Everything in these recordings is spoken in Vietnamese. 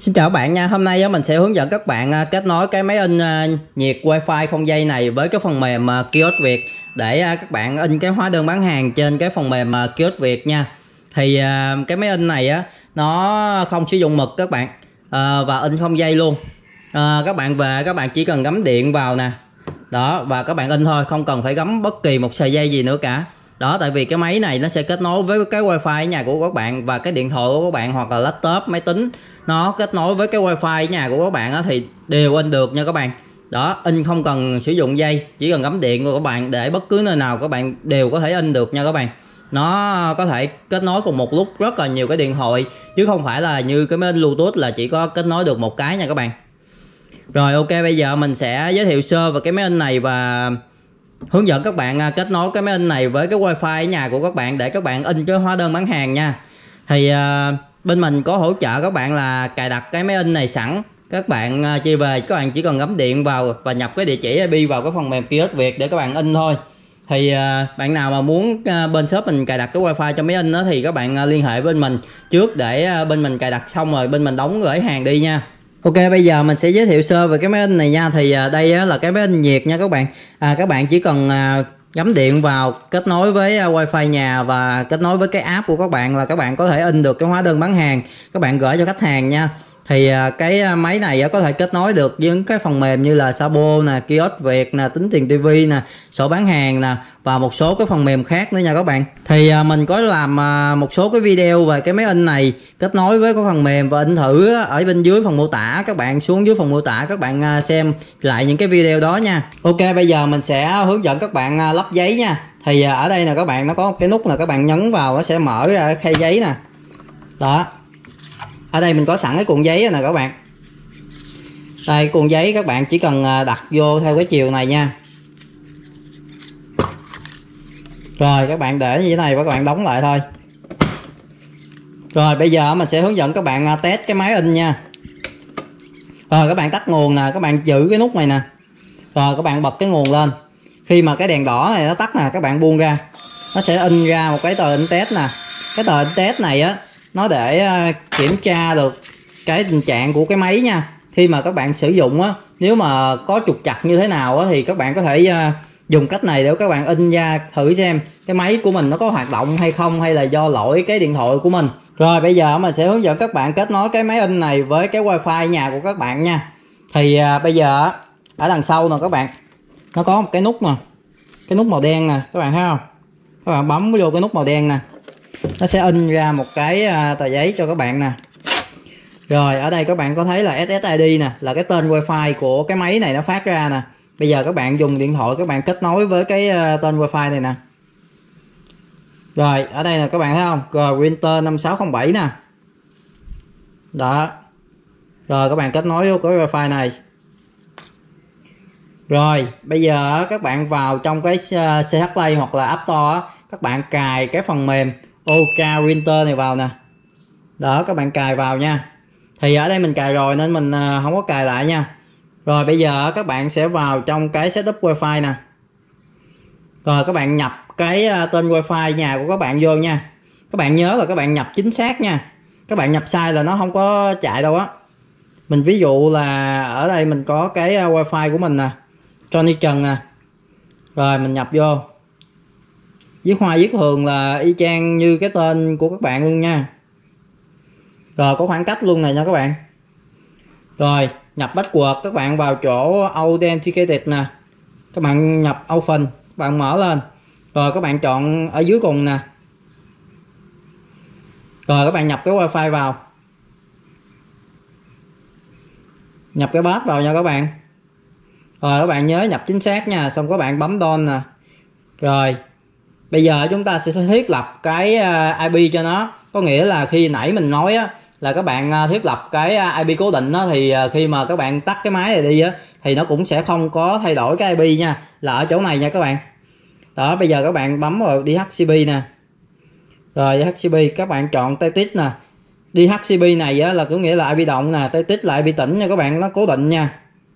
Xin chào các bạn nha. Hôm nay mình sẽ hướng dẫn các bạn kết nối cái máy in nhiệt Wi-Fi không dây này với cái phần mềm Kiosk Việt để các bạn in cái hóa đơn bán hàng trên cái phần mềm Kiosk Việt nha. Thì cái máy in này nó không sử dụng mực các bạn, và in không dây luôn. Các bạn về các bạn chỉ cần gắm điện vào nè. Đó, và các bạn in thôi, không cần phải gắm bất kỳ một sợi dây gì nữa cả. Đó, tại vì cái máy này nó sẽ kết nối với cái wifi ở nhà của các bạn, và cái điện thoại của các bạn hoặc là laptop, máy tính nó kết nối với cái wifi ở nhà của các bạn thì đều in được nha các bạn. Đó, in không cần sử dụng dây, chỉ cần gắm điện của các bạn để bất cứ nơi nào các bạn đều có thể in được nha các bạn. Nó có thể kết nối cùng một lúc rất là nhiều cái điện thoại, chứ không phải là như cái máy in Bluetooth là chỉ có kết nối được một cái nha các bạn. Rồi ok, bây giờ mình sẽ giới thiệu sơ về cái máy in này và hướng dẫn các bạn kết nối cái máy in này với cái wifi ở nhà của các bạn để các bạn in cái hóa đơn bán hàng nha. Thì bên mình có hỗ trợ các bạn là cài đặt cái máy in này sẵn. Các bạn chia về các bạn chỉ cần gắm điện vào và nhập cái địa chỉ IP vào cái phần mềm Kiosk Việt để các bạn in thôi. Thì bạn nào mà muốn bên shop mình cài đặt cái wifi cho máy in đó thì các bạn liên hệ với bên mình trước để bên mình cài đặt xong rồi bên mình đóng gửi hàng đi nha. Ok, bây giờ mình sẽ giới thiệu sơ về cái máy in này nha. Thì đây là cái máy in nhiệt nha các bạn. Các bạn chỉ cần gắm điện vào, kết nối với wifi nhà và kết nối với cái app của các bạn là các bạn có thể in được cái hóa đơn bán hàng các bạn gửi cho khách hàng nha. Thì cái máy này có thể kết nối được với cái phần mềm như là Sabo nè, Kiosk Việt nè, Tính Tiền TV nè, sổ bán hàng nè và một số cái phần mềm khác nữa nha các bạn. Thì mình có làm một số cái video về cái máy in này kết nối với cái phần mềm và in thử ở bên dưới phần mô tả. Các bạn xuống dưới phần mô tả các bạn xem lại những cái video đó nha. Ok, bây giờ mình sẽ hướng dẫn các bạn lắp giấy nha. Thì ở đây nè các bạn, nó có một cái nút là các bạn nhấn vào nó sẽ mở ra khay giấy nè. Đó, ở đây mình có sẵn cái cuộn giấy nè các bạn. Đây, cuộn giấy các bạn chỉ cần đặt vô theo cái chiều này nha. Rồi các bạn để như thế này và các bạn đóng lại thôi. Rồi bây giờ mình sẽ hướng dẫn các bạn test cái máy in nha. Rồi các bạn tắt nguồn nè, các bạn giữ cái nút này nè. Rồi các bạn bật cái nguồn lên. Khi mà cái đèn đỏ này nó tắt nè, các bạn buông ra, nó sẽ in ra một cái tờ in test nè. Cái tờ in test này nó để kiểm tra được cái tình trạng của cái máy nha. Khi mà các bạn sử dụng nếu mà có trục trặc như thế nào thì các bạn có thể dùng cách này để các bạn in ra thử xem cái máy của mình nó có hoạt động hay không, hay là do lỗi cái điện thoại của mình. Rồi bây giờ mình sẽ hướng dẫn các bạn kết nối cái máy in này với cái wifi nhà của các bạn nha. Thì bây giờ ở đằng sau nè các bạn, nó có một cái nút nè, cái nút màu đen nè, các bạn thấy không? Các bạn bấm vô cái nút màu đen nè, nó sẽ in ra một cái tờ giấy cho các bạn nè. Rồi ở đây các bạn có thấy là SSID nè, là cái tên wifi của cái máy này nó phát ra nè. Bây giờ các bạn dùng điện thoại các bạn kết nối với cái tên wifi này nè. Rồi ở đây nè các bạn thấy không? Rồi Winter 5607 nè. Đó. Rồi các bạn kết nối với cái wifi này. Rồi bây giờ các bạn vào trong cái CH Play hoặc là App Store các bạn cài cái phần mềm Ultra Printer này vào nè. Đó, các bạn cài vào nha. Thì ở đây mình cài rồi nên mình không có cài lại nha. Rồi bây giờ các bạn sẽ vào trong cái setup wifi nè. Rồi các bạn nhập cái tên wifi nhà của các bạn vô nha. Các bạn nhớ là các bạn nhập chính xác nha. Các bạn nhập sai là nó không có chạy đâu á. Mình ví dụ là ở đây mình có cái wifi của mình nè, Johnny Trần nè. Rồi mình nhập vô. Viết hoa viết thường là y chang như cái tên của các bạn luôn nha. Rồi có khoảng cách luôn này nha các bạn. Rồi nhập password, các bạn vào chỗ Authenticated nè. Các bạn nhập Open, các bạn mở lên. Rồi các bạn chọn ở dưới cùng nè. Rồi các bạn nhập cái wifi vào. Nhập cái pass vào nha các bạn. Rồi các bạn nhớ nhập chính xác nha. Xong các bạn bấm Done nè. Rồi bây giờ chúng ta sẽ thiết lập cái IP cho nó. Có nghĩa là khi nãy mình nói là các bạn thiết lập cái IP cố định thì khi mà các bạn tắt cái máy này đi thì nó cũng sẽ không có thay đổi cái IP nha. Là ở chỗ này nha các bạn. Đó, bây giờ các bạn bấm vào DHCP nè. Rồi DHCP các bạn chọn TTX nè. DHCP này là có nghĩa là IP động nè, TTX là IP tĩnh nha các bạn, nó cố định nha.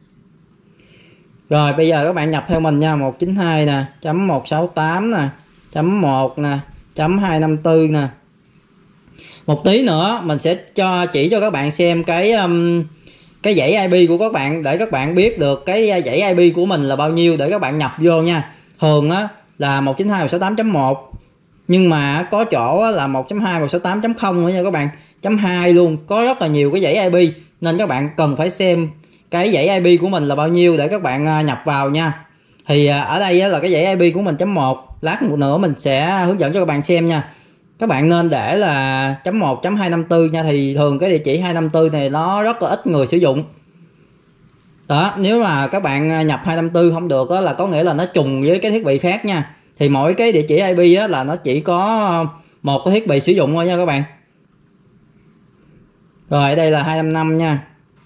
Rồi bây giờ các bạn nhập theo mình nha, 192 nè, .168 nè, .1 nè, .254 nè. Một tí nữa mình sẽ chỉ cho các bạn xem cái dãy IP của các bạn, để các bạn biết được cái dãy IP của mình là bao nhiêu để các bạn nhập vô nha. Thường á là 192.168.1, nhưng mà có chỗ là 1.2.168.0 nữa nha các bạn, .2 luôn, có rất là nhiều cái dãy IP, nên các bạn cần phải xem cái dãy IP của mình là bao nhiêu để các bạn nhập vào nha. Thì ở đây là cái dãy IP của mình .1, lát một nữa mình sẽ hướng dẫn cho các bạn xem nha. Các bạn nên để là .1.254 nha, thì thường cái địa chỉ 254 này nó rất là ít người sử dụng. Đó, nếu mà các bạn nhập 254 không được đó, là có nghĩa là nó trùng với cái thiết bị khác nha. Thì mỗi cái địa chỉ IP á, là nó chỉ có một cái thiết bị sử dụng thôi nha các bạn. Rồi đây là 255 nha.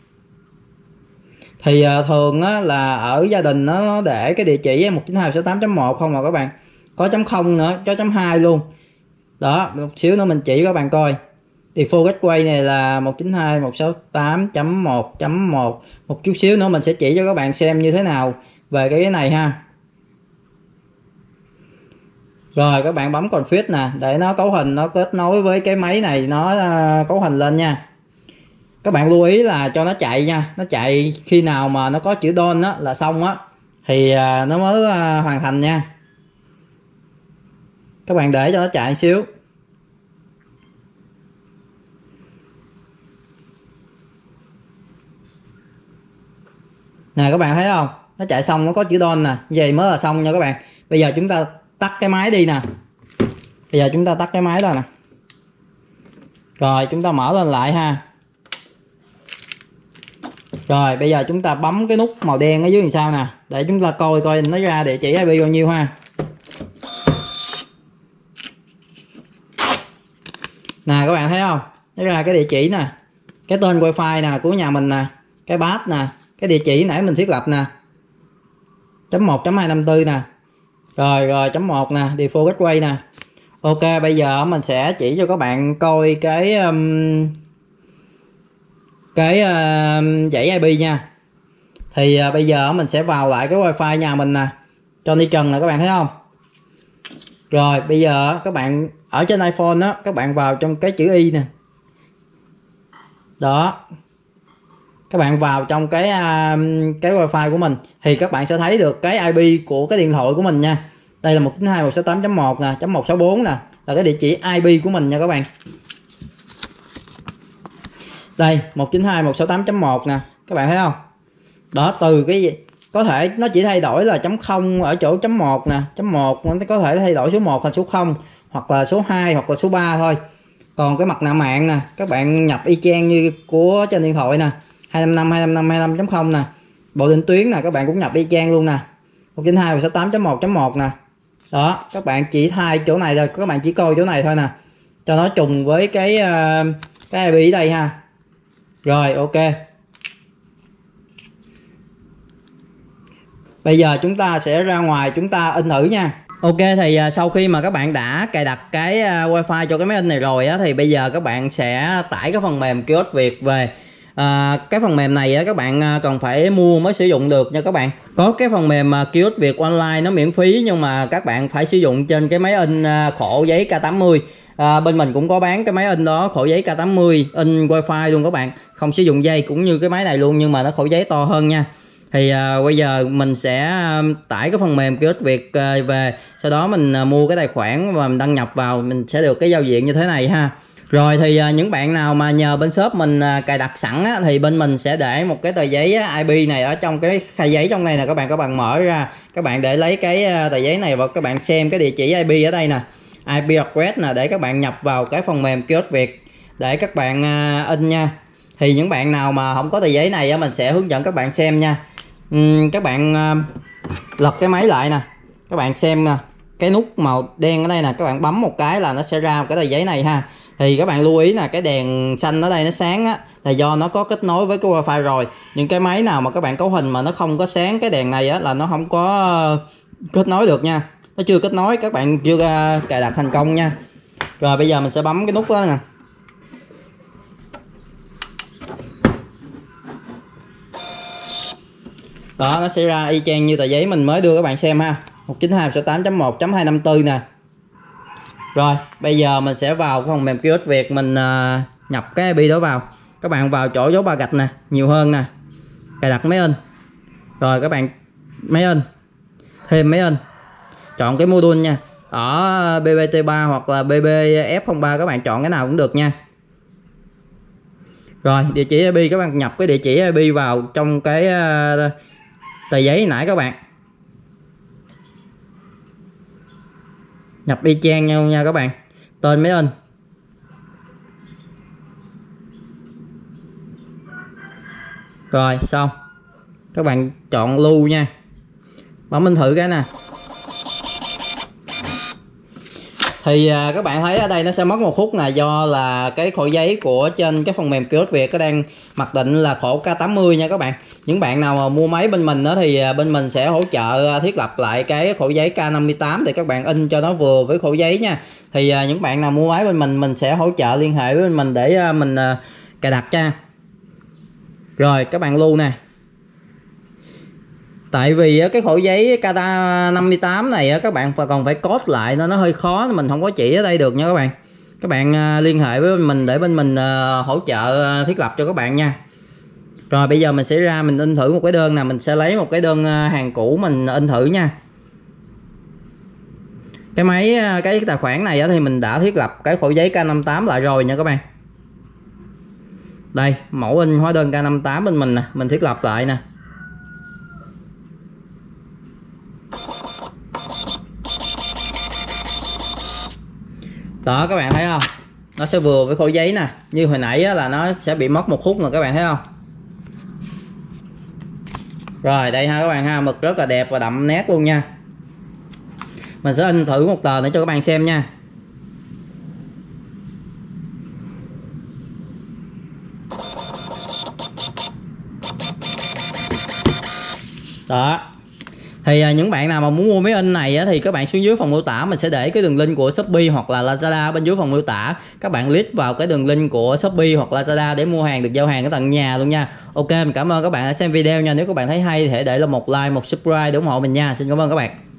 Thì thường á, là ở gia đình nó để cái địa chỉ 192.168.1 không mà các bạn. Có .0 nữa, có .2 luôn. Đó, một xíu nữa mình chỉ các bạn coi. Thì full gateway này là 192.168.1.1. Một chút xíu nữa mình sẽ chỉ cho các bạn xem như thế nào về cái này ha. Rồi các bạn bấm config nè, để nó cấu hình, nó kết nối với cái máy này, nó cấu hình lên nha. Các bạn lưu ý là cho nó chạy nha, nó chạy khi nào mà nó có chữ done á là xong á, thì nó mới hoàn thành nha. Các bạn để cho nó chạy xíu. Nè các bạn thấy không, nó chạy xong, nó có chữ done nè, vậy mới là xong nha các bạn. Bây giờ chúng ta tắt cái máy đi nè. Bây giờ chúng ta tắt cái máy ra nè. Rồi chúng ta mở lên lại ha. Rồi bây giờ chúng ta bấm cái nút màu đen ở dưới làm sao nè, để chúng ta coi nó ra địa chỉ IP bao nhiêu ha. Nè các bạn thấy không, nó ra cái địa chỉ nè, cái tên wifi nè của nhà mình nè, cái path nè, cái địa chỉ nãy mình thiết lập nè, .1.254 nè, rồi .1 nè, default gateway nè. Ok, bây giờ mình sẽ chỉ cho các bạn coi cái dãy IP nha. Thì bây giờ mình sẽ vào lại cái wifi nhà mình nè, cho đi trần nè, các bạn thấy không. Rồi bây giờ các bạn ở trên iPhone đó, các bạn vào trong cái chữ Y nè. Đó, các bạn vào trong cái wifi của mình thì các bạn sẽ thấy được cái IP của cái điện thoại của mình nha. Đây là 192.168.1 nè, .164 nè, là cái địa chỉ IP của mình nha các bạn. Đây 192.168.1 nè, các bạn thấy không. Đó, từ cái gì có thể nó chỉ thay đổi là .0 ở chỗ .1 nè, .1 nó có thể thay đổi số 1 thành số 0, hoặc là số 2 hoặc là số 3 thôi. Còn cái mặt nạ mạng nè, các bạn nhập y chang như của trên điện thoại nè, 255.255.0 nè. Bộ định tuyến nè, các bạn cũng nhập y chang luôn nè, 192.168.1.1 nè. Đó, các bạn chỉ thay chỗ này thôi, các bạn chỉ coi chỗ này thôi nè, cho nó trùng với cái IP ở đây ha. Rồi ok. Bây giờ chúng ta sẽ ra ngoài, chúng ta in thử nha. Ok, thì sau khi mà các bạn đã cài đặt cái wifi cho cái máy in này rồi á, thì bây giờ các bạn sẽ tải cái phần mềm Kiosk Việt về. Cái phần mềm này á, các bạn cần phải mua mới sử dụng được nha các bạn. Có cái phần mềm Kiosk Việt online nó miễn phí, nhưng mà các bạn phải sử dụng trên cái máy in khổ giấy K80. Bên mình cũng có bán cái máy in đó, khổ giấy K80 in wifi luôn các bạn, không sử dụng dây, cũng như cái máy này luôn, nhưng mà nó khổ giấy to hơn nha. Thì bây giờ mình sẽ tải cái phần mềm Kiosk Việt về, sau đó mình mua cái tài khoản và mình đăng nhập vào, mình sẽ được cái giao diện như thế này ha. Rồi thì những bạn nào mà nhờ bên shop mình cài đặt sẵn á, thì bên mình sẽ để một cái tờ giấy IP này ở trong cái khay giấy trong này nè các bạn mở ra, các bạn để lấy cái tờ giấy này và các bạn xem cái địa chỉ IP ở đây nè, IP address nè, để các bạn nhập vào cái phần mềm Kiosk Việt để các bạn in nha. Thì những bạn nào mà không có tờ giấy này á, mình sẽ hướng dẫn các bạn xem nha. Các bạn lật cái máy lại nè, các bạn xem nè, cái nút màu đen ở đây nè, các bạn bấm một cái là nó sẽ ra một cái tờ giấy này ha. Thì các bạn lưu ý là cái đèn xanh ở đây nó sáng á, là do nó có kết nối với cái wifi rồi. Những cái máy nào mà các bạn cấu hình mà nó không có sáng cái đèn này á, là nó không có kết nối được nha, nó chưa kết nối, các bạn chưa cài đặt thành công nha. Rồi bây giờ mình sẽ bấm cái nút đó nè. Đó, nó sẽ ra y chang như tờ giấy mình mới đưa các bạn xem ha, 192.168.1.254 nè. Rồi bây giờ mình sẽ vào phần mềm kiosk Việt, mình nhập cái IP đó vào. Các bạn vào chỗ dấu ba gạch nè, nhiều hơn nè, cài đặt máy in. Rồi các bạn máy in, thêm máy in, chọn cái module nha. Ở BBT3 hoặc là BBF03 các bạn chọn cái nào cũng được nha. Rồi địa chỉ IP, các bạn nhập cái địa chỉ IP vào trong cái tờ giấy nãy các bạn. Nhập y chang nhau nha các bạn. Tên máy in. Rồi xong. Các bạn chọn lưu nha. Bấm in thử cái nè. Thì các bạn thấy ở đây nó sẽ mất 1 phút nè, do là cái khổ giấy của trên cái phần mềm kiosk Việt có đang mặc định là khổ K80 nha các bạn. Những bạn nào mà mua máy bên mình đó thì bên mình sẽ hỗ trợ thiết lập lại cái khổ giấy K58 để các bạn in cho nó vừa với khổ giấy nha. Thì những bạn nào mua máy bên mình sẽ hỗ trợ liên hệ với mình để mình cài đặt nha. Rồi các bạn lưu nè. Tại vì cái khổ giấy K58 này các bạn còn phải code lại, nó hơi khó, mình không có chỉ ở đây được nha các bạn. Các bạn liên hệ với mình để bên mình hỗ trợ thiết lập cho các bạn nha. Rồi bây giờ mình sẽ ra mình in thử một cái đơn nè, mình sẽ lấy một cái đơn hàng cũ mình in thử nha. Cái máy cái tài khoản này thì mình đã thiết lập cái khổ giấy K58 lại rồi nha các bạn. Đây, mẫu in hóa đơn K58 bên mình nè, mình thiết lập lại nè. Đó các bạn thấy không? Nó sẽ vừa với khổ giấy nè. Như hồi nãy là nó sẽ bị mất 1 phút nè, các bạn thấy không? Rồi đây ha các bạn ha, mực rất là đẹp và đậm nét luôn nha. Mình sẽ in thử một tờ nữa cho các bạn xem nha. Đó. Thì những bạn nào mà muốn mua máy in này thì các bạn xuống dưới phần mô tả, mình sẽ để cái đường link của Shopee hoặc là Lazada bên dưới phần mô tả. Các bạn click vào cái đường link của Shopee hoặc Lazada để mua hàng, được giao hàng ở tận nhà luôn nha. Ok, mình cảm ơn các bạn đã xem video nha. Nếu các bạn thấy hay thì hãy để là một like, một subscribe để ủng hộ mình nha. Xin cảm ơn các bạn.